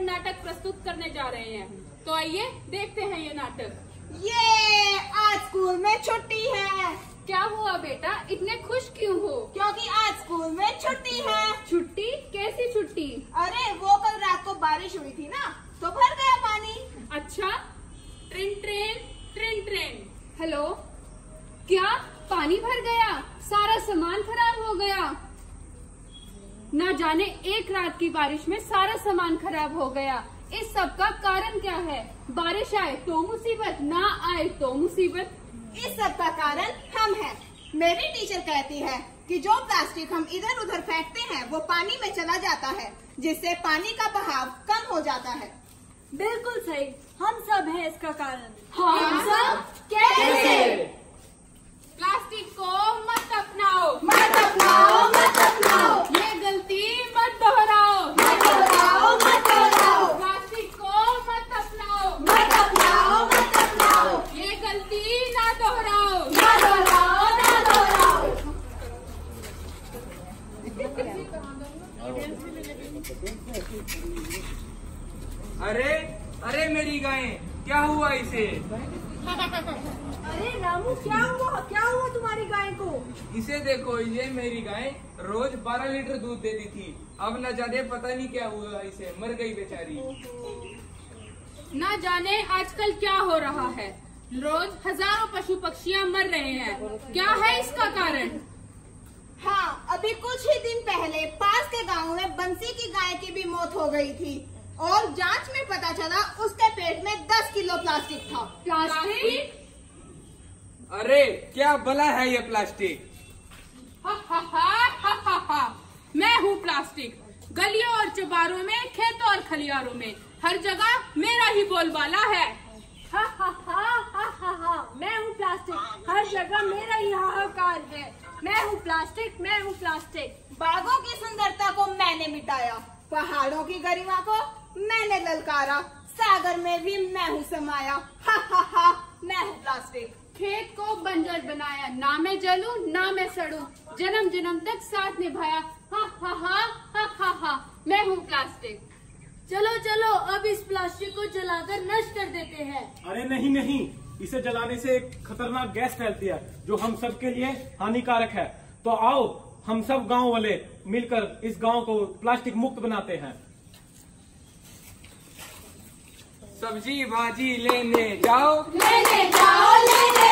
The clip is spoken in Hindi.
नाटक प्रस्तुत करने जा रहे हैं। तो आइए देखते हैं ये नाटक। ये आज स्कूल में छुट्टी है। क्या हुआ बेटा, इतने खुश क्यों हो? क्योंकि आज स्कूल में छुट्टी है। छुट्टी? कैसी छुट्टी? अरे वो कल रात को बारिश हुई थी ना, तो भर गया पानी। अच्छा, train train train train. Hello, क्या पानी भर गया? सारा सामान खराब हो गया? ना जाने एक रात की बारिश में सारा सामान खराब हो गया। इस सब का कारण क्या है? बारिश आए तो मुसीबत, ना आए तो मुसीबत। इस सब का कारण हम हैं। मेरी टीचर कहती है कि जो प्लास्टिक हम इधर उधर फेंकते हैं वो पानी में चला जाता है, जिससे पानी का बहाव कम हो जाता है। बिल्कुल सही, हम सब हैं इसका कारण। हम सब? कैसे? प्लास्टिक को मत अपनाओ, मत अपनाओ, मत अपनाओ। ये गलती मत दोहराओ, मत दोहराओ, मत दोहराओ। प्लास्टिक को मत अपनाओ, मत अपनाओ, मत अपनाओ। ये गलती ना दोहराओ, ना दोहराओ, ना दोहराओ। अरे अरे मेरी गाय, क्या हुआ इसे? अरे रामू, क्या हुआ तुम्हारी गाय को? इसे देखो, ये मेरी गाय रोज 12 लीटर दूध देती थी। अब न जाने पता नहीं क्या हुआ इसे, मर गई बेचारी। ना जाने आजकल क्या हो रहा है, रोज हजारों पशु पक्षियाँ मर रहे हैं। क्या है इसका कारण? हाँ, अभी कुछ ही दिन पहले पास के गांव में बंसी की गाय की भी मौत हो गई थी और जांच में पता चला उसके पेट में 10 किलो प्लास्टिक था। प्लास्टिक? अरे क्या भला है ये प्लास्टिक? हा हा हा हा हा हा। मैं हूँ प्लास्टिक। गलियों और चौबारों में, खेतों और खलियारों में, हर जगह मेरा ही बोलबाला है। हा हा हा हा हा हा। मैं हूँ प्लास्टिक, हर जगह मेरा ही हाहाकार है। मैं हूँ प्लास्टिक, मैं हूँ प्लास्टिक। बागों की सुंदरता को मैंने मिटाया, पहाड़ों की गरिमा को मैंने ललकारा, सागर में भी मैं हूँ समाया। हा हा हा, मैं हूँ प्लास्टिक। खेत को बंजर बनाया, ना मैं जलूं ना मैं सड़ूं, जन्म जन्म तक साथ निभाया। हा हा हा हा हा हा। मैं हूँ प्लास्टिक। चलो चलो, अब इस प्लास्टिक को जलाकर नष्ट कर देते हैं। अरे नहीं नहीं, इसे जलाने से एक खतरनाक गैस फैलती है जो हम सब के लिए हानिकारक है। तो आओ हम सब गांव वाले मिलकर इस गांव को प्लास्टिक मुक्त बनाते हैं। सब्जी भाजी लेने जाओ, लेने जाओ, लेने